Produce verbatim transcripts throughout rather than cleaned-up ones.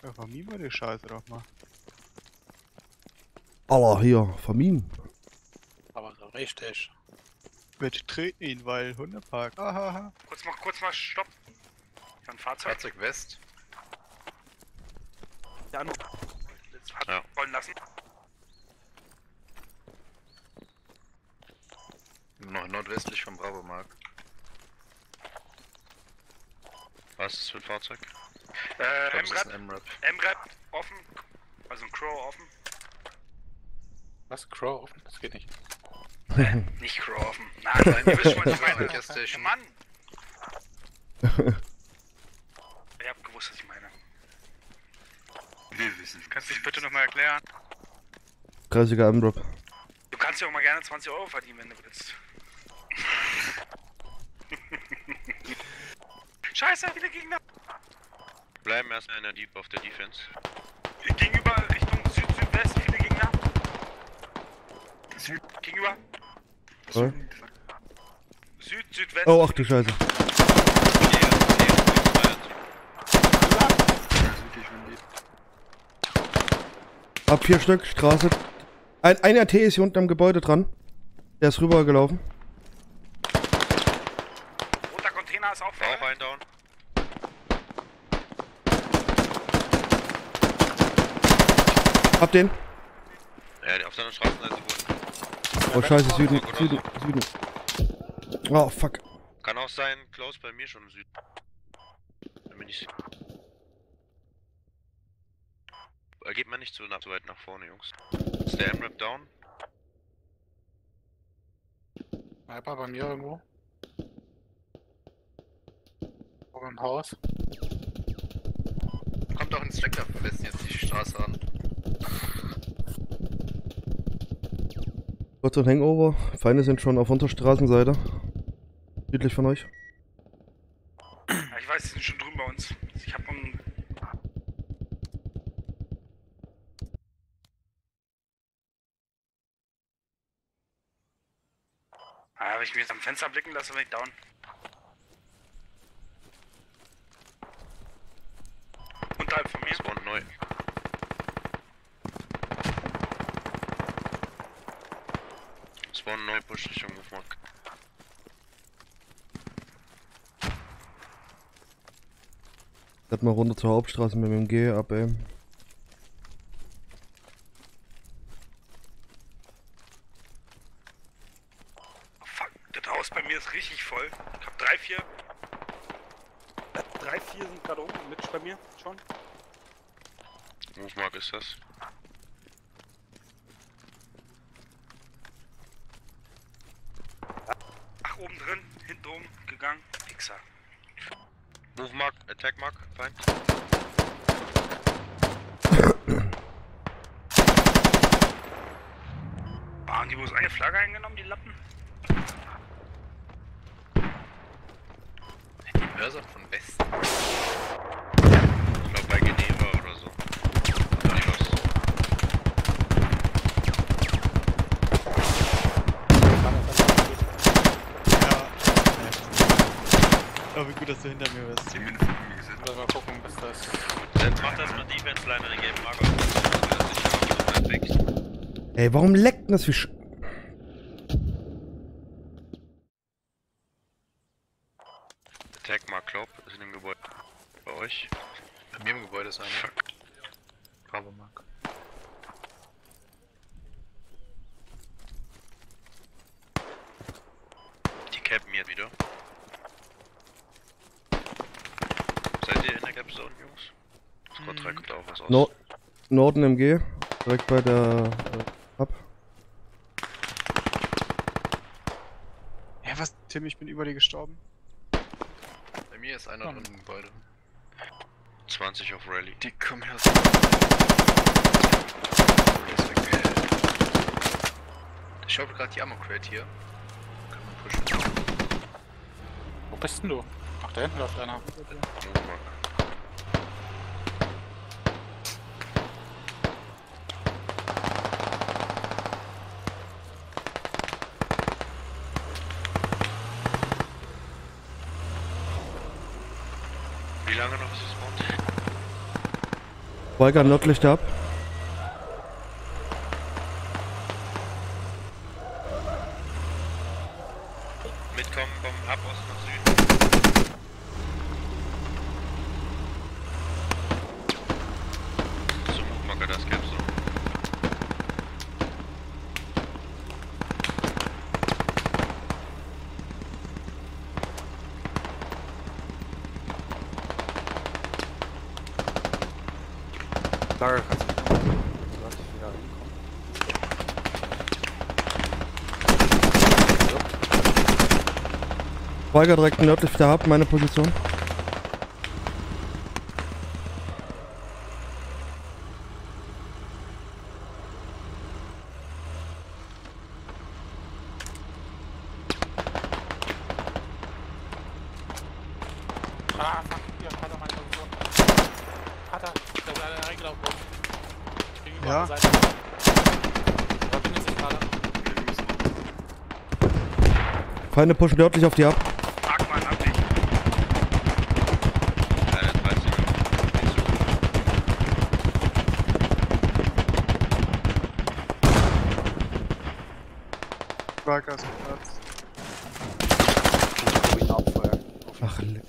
Ja, vermieden wir die Scheiße doch mal. Allah, hier, Vermin. Aber so richtig. Wir treten ihn, weil Hundepark. Ahaha. Kurz mal, kurz mal stopp. Ich hab ein Fahrzeug. Fahrzeug West. Ja, nur. Jetzt hat Ja. rollen lassen. Noch nordwestlich vom Bravo Mark. Was ist das für ein Fahrzeug? Äh, Ich glaub, das ist M-Rap. ein M-Rap. M-Rap offen. Also ein Crow offen. Was? Crow offen? Das geht nicht. Nicht Crow offen. Nein, nein, ihr wisst schon, was ich meine. Gas Station. Mann! Ich hab gewusst, was ich meine. Wir wissen. Kannst du dich bitte nochmal erklären? Kreisiger M-Drop. Du kannst ja auch mal gerne zwanzig Euro verdienen, wenn du willst. Scheiße, wieder Gegner! Bleiben erstmal in der Deep auf der Defense. Gegenüber Richtung Süd-Südwest, viele Gegner. Süd. Gegenüber. Was? Süd-Südwest. Oh, ach du Scheiße. Hab vier Stück, Straße. Ein, ein R T ist hier unten am Gebäude dran. Der ist rübergelaufen. Roter Container ist auch voll. Auch ein Down. Hab den. Ja, auf seiner Straßenseite wurden. Oh Scheiße, Süden, Süden, Süden. Oh fuck. Kann auch sein, close bei mir schon im Süden. Dann bin ich. Äh, Geht man nicht so, nach, so weit nach vorne, Jungs. Ist der M-Rap down? Sniper bei mir irgendwo. Oder ein Haus. Kommt auch ein Slacker vom Westen jetzt die Straße an. Kurz ein Hangover. Feinde sind schon auf unserer Straßenseite. Südlich von euch. Ja, ich weiß, die sind schon drüben bei uns. Ich hab einen. Ah, habe ich mir jetzt am Fenster blicken lassen, bin ich down. Unterhalb von mir. Spawn neu. Spawn neu, Push Richtung Wurfmark. Werd mal runter zur Hauptstraße mit dem M G ab, ey. Oh, fuck, das Haus bei mir ist richtig voll. Ich hab drei, vier. Drei, vier sind gerade oben mit bei mir schon. Wurfmark ist das. Ach, oben drin, hinten oben gegangen. Pixar. Wurfmark, Attack Mark, Feind. Ah, haben die bloß eine Flagge eingenommen, die Lappen? Die Mörser von Westen. Ich glaube bei Geneva oder so. Oder die was? Ja. Oh, wie gut, dass du hinter mir bist. Die Minuten gesetzt. Oder mal gucken, bis das. Jetzt macht das mit Defense Line in den gelben Marker. Weg. Ey, warum leckt denn das wie Sch... Attack Mark Club ist in dem Gebäude. Bei euch? Bei mir im Gebäude ist einer. Fuck. Bravo Mark. Die cappen hier wieder. Seid ihr in der Gap Zone, Jungs? Squad drei kommt auch was aus. No Norden M G. Direkt bei der... Äh, Hub. Ja, was? Tim, ich bin über dir gestorben. Bei mir ist einer drin im Gebäude. zwanzig auf Rally. Die kommen her. Ich schaue gerade die Ammo Crate hier. Kann man pushen. Wo bist denn du? Ach, da hinten läuft einer. Wurfmark. Wie lange noch ist es Mount? Weiger Nordlicht ab. Mitkommen, kommen ab, Ost nach Süden. Zum Hochmacker, das gibt's noch. Lager kannst du nicht mehr. Lass dich wieder hinkommen. Weiger direkt nördlich der Hub, meine Position. Ah, fuck, hier, Vater, meine Position. Vater, da ist einer reingelaufen. Gegenüber Ja. an der Seite. Da bin ich nicht, Vater. Feinde pushen nördlich auf die Hub. Frag mal ab dich. Ja, das weiß ich nicht so gut. Lager ist geplatzt. Ach, le-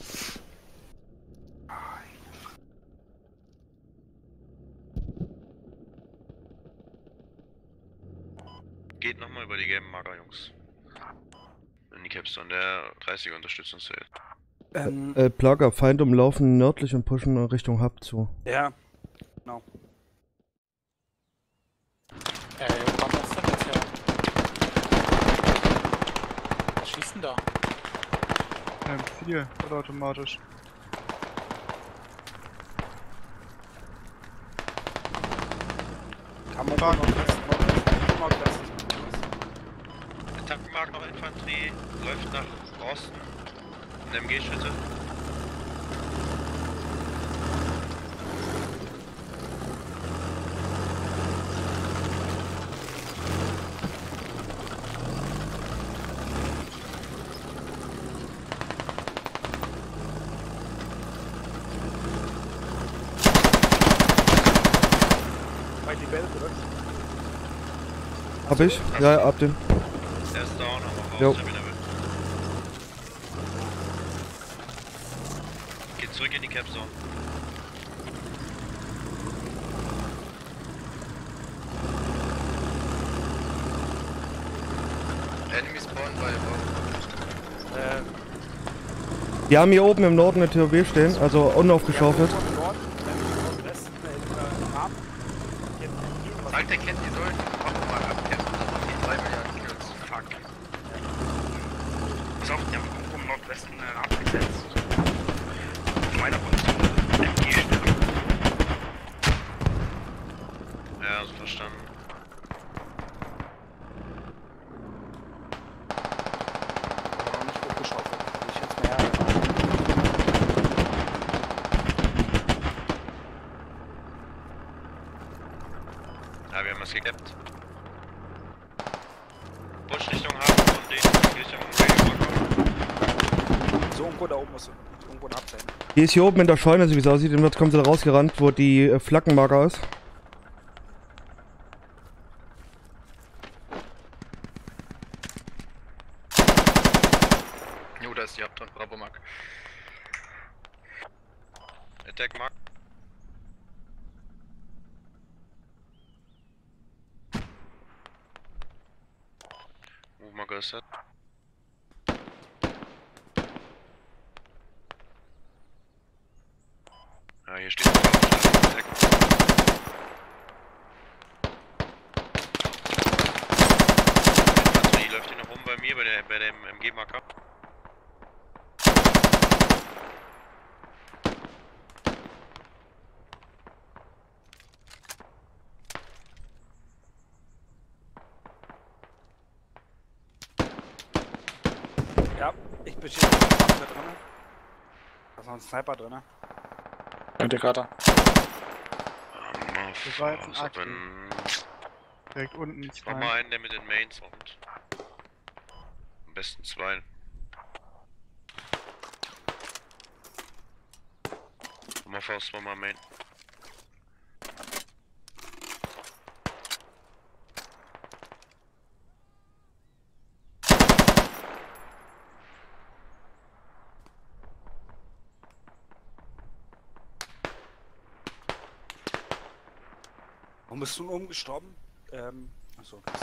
Geht nochmal über die gelben Marker, Jungs. In die Capstone, der dreißiger Unterstützungsfeld. Ähm, äh, Plager, Feinde umlaufen nördlich und pushen in Richtung Hub zu. ja. Genau. Ey, wo kommt das denn jetzt her? Was schießt denn da? Ähm, vier, vollautomatisch. Kann man Fahren. noch Nordwest. Etappenmark noch Infanterie, läuft nach Osten. In M G-Schritte. Bei die Welt, oder? Hab ich? Ja, ja, ab den. Er ist down, aber raus, Jo. ich hab ihn erwischt. Geht zurück in die Capzone. Enemy spawn bei Äh, Die haben hier oben im Norden eine T O W stehen, also unaufgeschaufelt. Nord, Nordwest, äh, Rahmen. Sagt der kennt die Leute, mach doch mal ab, jetzt die drei Milliarden Kills. Fuck. Ist auch, die haben irgendwo im Nordwesten äh, abgesetzt. Auf meiner Position, M G-Stellung. Ja, also verstanden. Aber nicht hochgeschaufelt. Ich jetzt mehr. Ja, wir haben es gekappt. Push Richtung Hafen und den Richtung Marker. So irgendwo da oben muss irgendwo ein Hub sein. Die ist hier oben in der Scheune, so wie es aussieht, und jetzt kommt sie da rausgerannt, wo die äh, Flaggenmarker ist. Jo, da ist die Hauptton, Bravo Mark. Attack Mark. Move Marker ist set. Ja, hier steht Attack. Infanterie läuft hier noch rum bei mir, bei, der, bei dem M G-Marker. Ja, ich beschäftige mich da drin. Da ist noch ein Sniper drin. Integrator. Das war jetzt ein Akku. Direkt unten. Ich brauch mal einen, der mit den Mains kommt. Am besten zwei. Mal Faust, mal Main. Warum bist du oben gestorben? Ähm, achso, okay.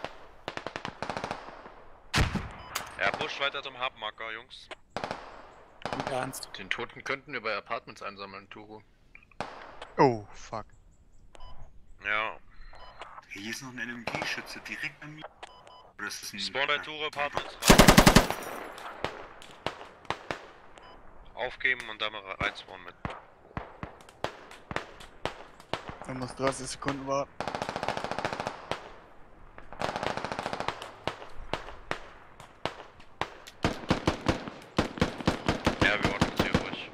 Ja, push weiter zum Hubmarker, Jungs. Im Ernst. Den Toten könnten wir bei Apartments einsammeln, Turo. Oh, fuck. Ja. Hier ist noch ein N M G-Schütze direkt an mir. Oder ist das ein... Spawn bei Turo Apartments rein. Aufgeben und dann mal reinspawnen mit. Er muss dreißig Sekunden warten. Ja, wir ordnen es hier ruhig.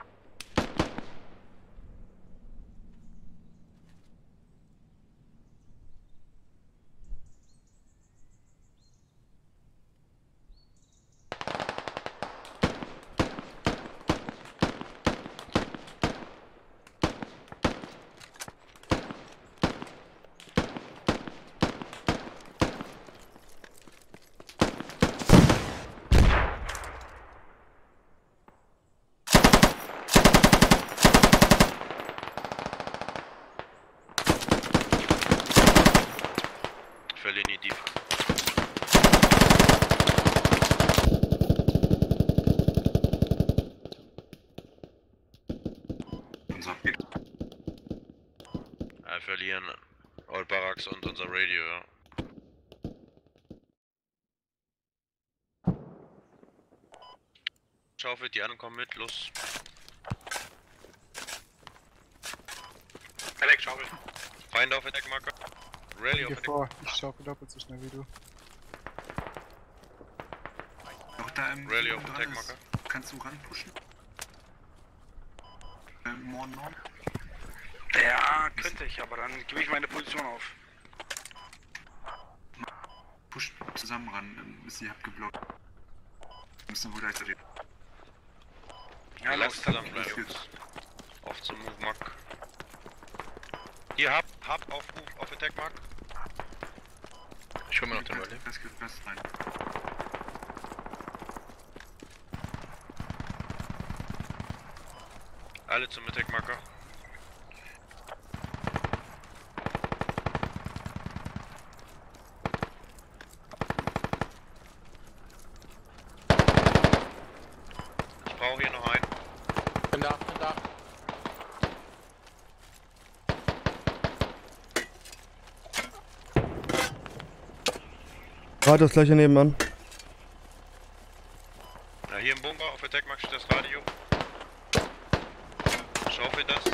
Verlieren die Dieb. Unser Bild. Ja, verlieren Old Barracks und unser Radio, ja. Schaufel, die anderen kommen mit, los. Alex, Schaufel. Feinde auf Attackmarker. Rally auf Geh Attack. vor, ich schaukel doppelt so schnell wie du. Noch da im... Rally auf dran Attackmarker. ist. Kannst du ranpushen? Ähm, Morn, Morn. Ja, könnte ich, aber dann gebe ich meine Position auf. Push zusammen ran, dann ist sie abgeblockt. Müssen wohl gleichzeitig... Ja, lass los, zusammen dann bleiben. geht's. Auf zum Move Mark. Hier, Hub, Hub auf Move, auf Attack Mark. Ich hol mir noch den Rally. Das geht fest rein. Alle zum Attack Marker. Ich brauche hier noch einen. Bin da, bin da. Radio ist gleich hier nebenan. Ja, hier im Bunker auf Attack Mark steht das Radio. Schaufel das.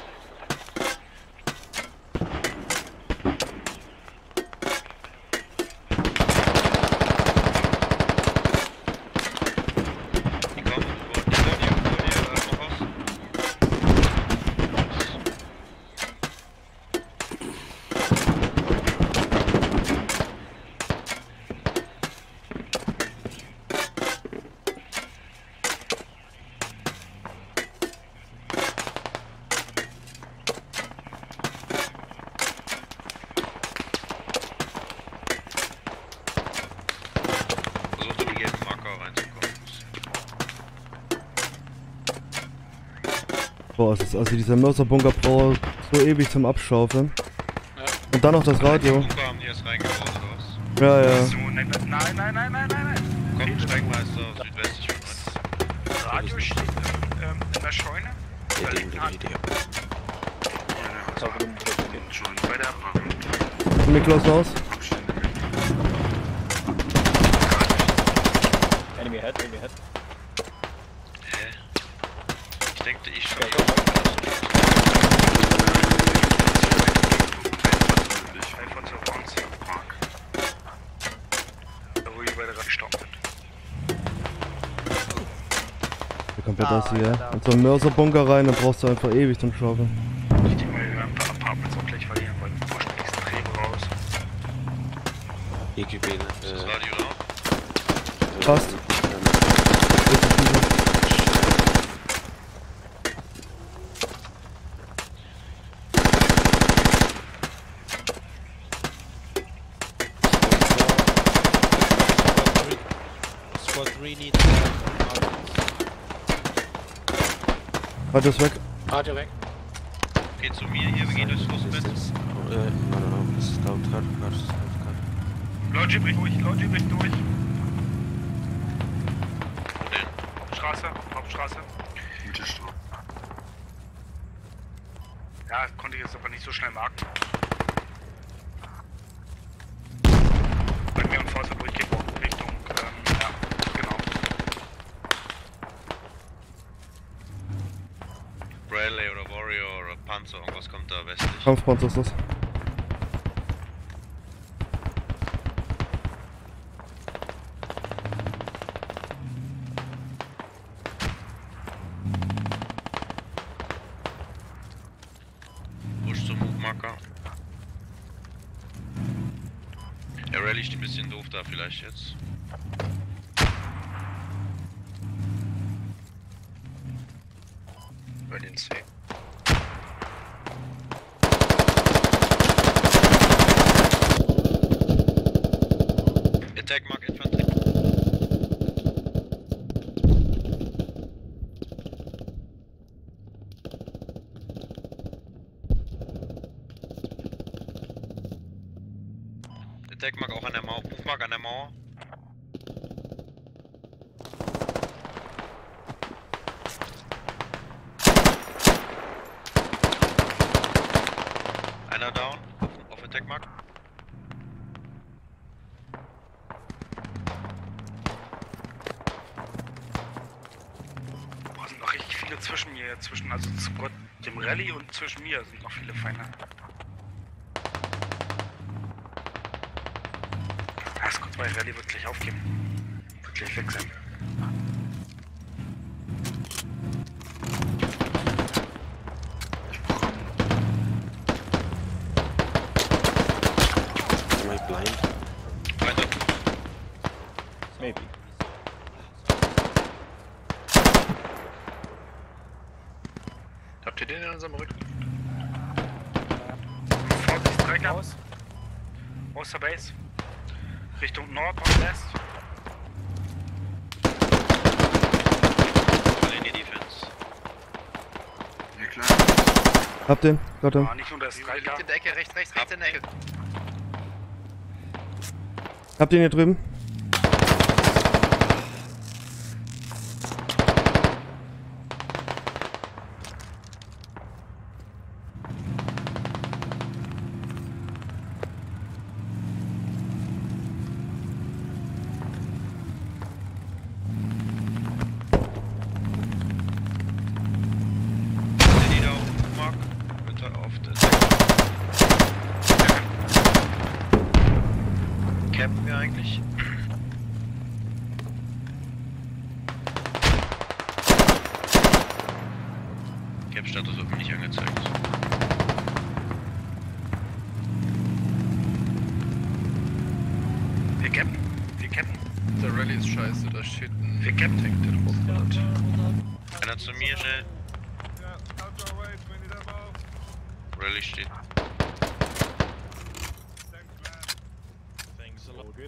Die kommen, vor dir, vor dir, vor dir, äh, noch was. Versucht in die gelben Marker reinzukommen. Boah, es ist also dieser Mörserbunker braucht so ewig zum Abschaufeln. Ja. Und dann noch das Die Radio. Bunker haben die erst reingebaut oder was? Ja, ja. So, nein, nein, nein, nein, nein, nein, nein. Kommt Steigmeister südwestlich von uns. Radio steht ähm, in der Scheune. Da liegt ein Schon bei der Abmachung. Miklos aus. Enemy head, enemy head. Hä? Ich denke, ich schon. Einfach zur Bronze Park. Da wo die beide gestorben sind. Hier kommt ja das hier. In so einen Mörserbunker rein, dann brauchst du einfach ewig zum Schaufeln. Ich denke mal, wir werden ein paar Apartments auch gleich verlieren, weil wir pushen extrem raus. Ist das Radio da? Passt. Squad three needs Radio ist weg. Radio weg. Geht zu mir hier, wir gehen durchs Flussbett. Uh, no, no, no, this is Scout Car, Car, Scout Car. Leute übrig durch, Leute übrig durch. Wo denn? Straße, Hauptstraße. Mittelstraße. Ja, konnte ich jetzt aber nicht so schnell marken. Bei mir und Forster durchgehen, Richtung, ähm, ja, genau. Bradley oder Warrior oder Panzer, irgendwas kommt da westlich. Kampfpanzer ist das. Push zum Hochmarker. Der Rally steht ein bisschen doof da vielleicht jetzt. Bei den C. Attack Mark Infantry. Attack Mark auch an der Mauer. Buchmark an der Mauer. Einer down auf, auf Attack Mark. Boah, sind noch richtig viele zwischen mir, zwischen, also zu Gott, dem Rallye und zwischen mir sind noch viele Feinde. Erst kurz, weil Rallye wird gleich aufgeben. Wird gleich weg sein. Am I blind? Weiter. Maybe. Habt ihr den in unserem Rücken? Vorsicht, Träger. Aus. Aus der Base. Richtung Nord und West. Voll in die Defense. Ja klar. Hab den, got him. Ah, nicht nur der Striker. Liegt in der Ecke, rechts, rechts, rechts in der Ecke. Hab den hier drüben. Der Nieder auf Buchmark. Bitte auf den Campen wir eigentlich? Cap-Status wird mir nicht angezeigt. Wir cappen. Wir cappen. Der Rally ist scheiße, da steht ein Wir cappen. Tank, der drauf ballert. Einer zu mir, schnell. Rally steht. Thanks a lot.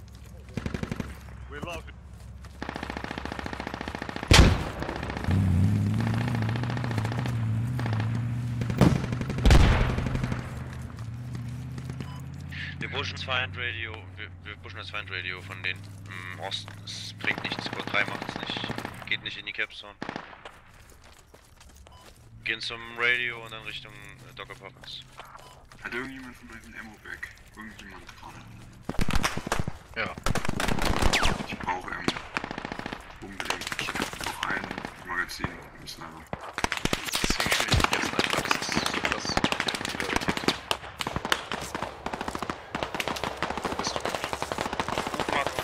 Wir pushen das Find Radio, wir, wir pushen das Find Radio von den im Osten. Es bringt nichts, Squad drei macht es nicht. Geht nicht in die Capzone. Gehen zum Radio und dann Richtung äh, Docker Poppins. Hat irgendjemand von euch ein Ammo-Bag? Irgendjemand gerade? Ja. Ich brauche Ammo. Unbedingt. Ich hab noch ein Magazin im Sniper. Deswegen spiele ich jetzt einfach, das ist so krass. Wo bist du? Buchmarker.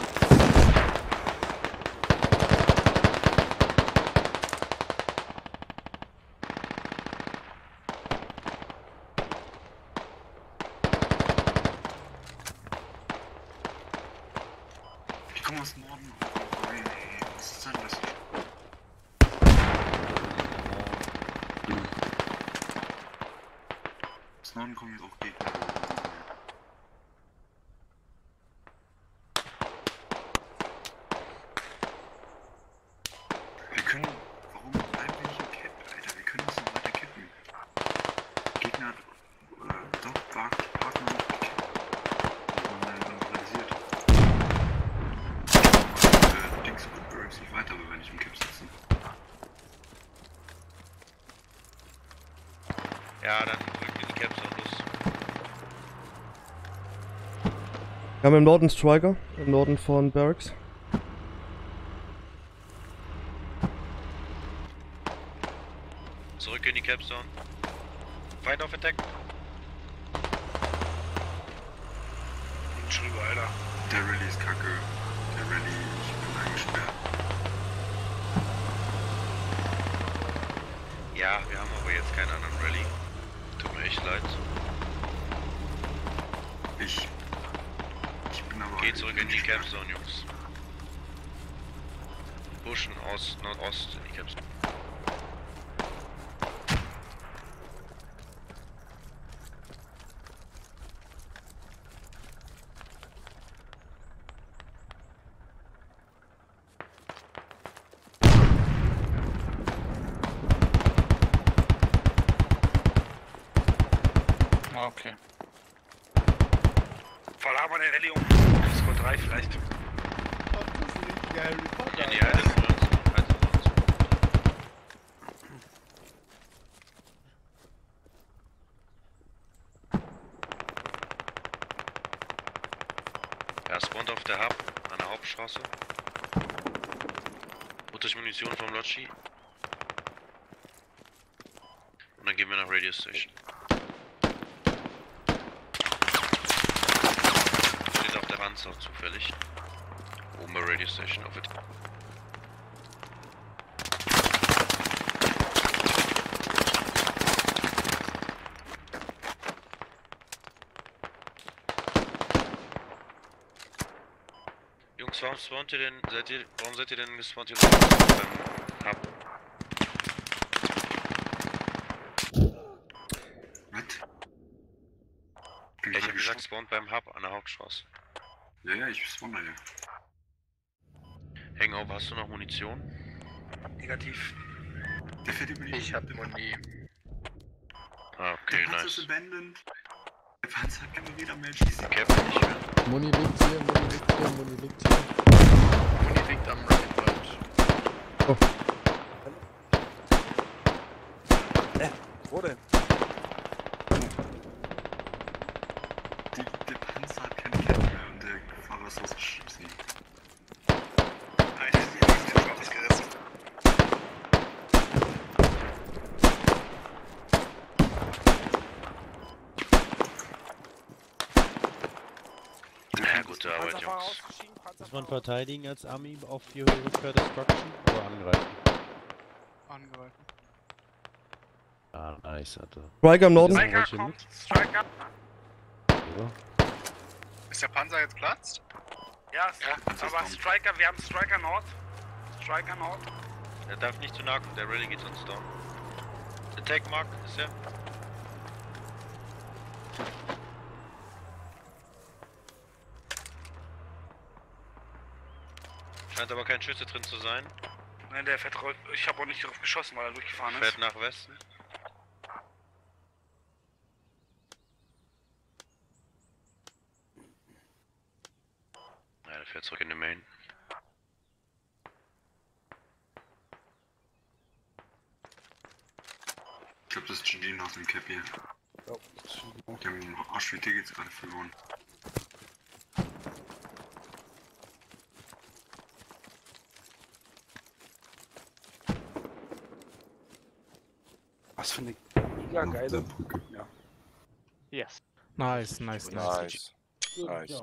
Ich komme aus Norden. Oh, ey, was ist denn das? Aus Norden kommen jetzt auch Gegner. Wir können. Warum bleiben wir nicht im Cap, Alter? Wir können uns noch weiter kippen. Gegner hat. Äh, doch. Ja, dann drückt in die Caps und los. Wir haben im Norden Striker, im Norden von Barracks. Zurück in die Capzone. Fight auf Attack. Schrüber, Alter. Der Rallye ist kacke. Der Rallye, ich bin eingesperrt. Ja, wir haben aber jetzt keinen anderen Rallye. Tut mir echt leid. Ich. Ich bin aber. Geht zurück in die Capzone, Jungs. Pushen Ost, Nordost in die Capzone. Ah, okay. Voll haben wir eine Rallye um. Squad drei vielleicht. Ja, nee, haltet von uns. Haltet von uns. Ja, spawnt auf der Hub, an der Hauptstraße. Holt euch Munition vom Lodgy. Und dann gehen wir nach Radio Station. Steht auf der Panzer zufällig. Oben bei Radio Station auf it. Jungs, warum spawnt ihr denn, seid ihr, warum seid ihr denn gespawnt hier beim Hub? Was? Ja, ich hab gesagt, spawnt beim Hub an der Hauptstraße. Ja, ja, ich spawn da ja. Hangover, hast du noch Munition? Negativ. Der fährt über die. Ich hab Muni. Ah, Der okay, Panzer nice. ist abandoned. Der Panzer hat keine wieder mehr. Schießt die Cap nicht mehr. Muni liegt hier, Muni liegt hier, Muni liegt hier. Muni liegt am Right Road. Oh. Wo denn? Die, der Panzer hat keine Kette mehr und der Fahrer ist aus dem Schießen. Nein, der ist schon ausgerissen. Ja, gute Arbeit, Panzerfahrer Jungs. ausgeschieden, Muss man Panzerfahrer. verteidigen als Army auf die Höhe per Destruction oder angreifen? Angreifen. Ah, nice, Alter. Striker im Norden. Ja. Striker welche kommt. Striker. Oder? Ist der Panzer jetzt platzt? Ja, aber Striker, wir haben Striker Nord. Striker Nord. Er darf nicht zu nah kommen, der Rallye geht sonst down. Attack Mark ist er. Scheint aber kein Schütze drin zu sein. Nein, der fährt raus. Ich habe auch nicht darauf geschossen, weil er durchgefahren ist. Fährt nach Westen. Ja, der fährt zurück in den Main. Ich glaube, das ist G G nach dem Cap hier. Die haben Arsch wie Tickets gerade verloren. Was für eine mega geile Brücke. Yes. Nice, nice, nice. Nice. Nice.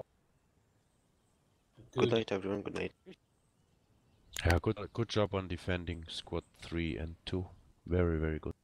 Good night, everyone. Good night. Yeah, good, good job on defending squad three and two. Very, very good.